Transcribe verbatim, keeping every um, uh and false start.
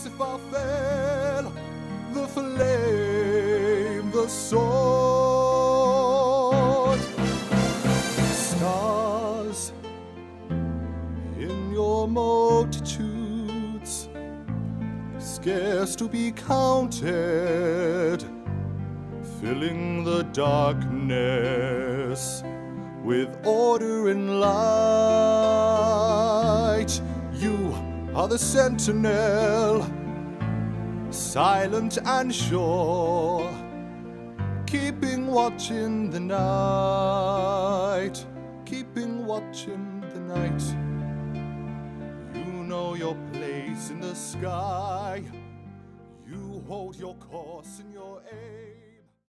else if I fail, the flame, the sword. Stars in your multitudes, scarce to be counted, filling the darkness with order and light. You are the sentinel, silent and sure, keeping watch in the night, keeping watch in the night. You know your place in the sky, you hold your course and your aim.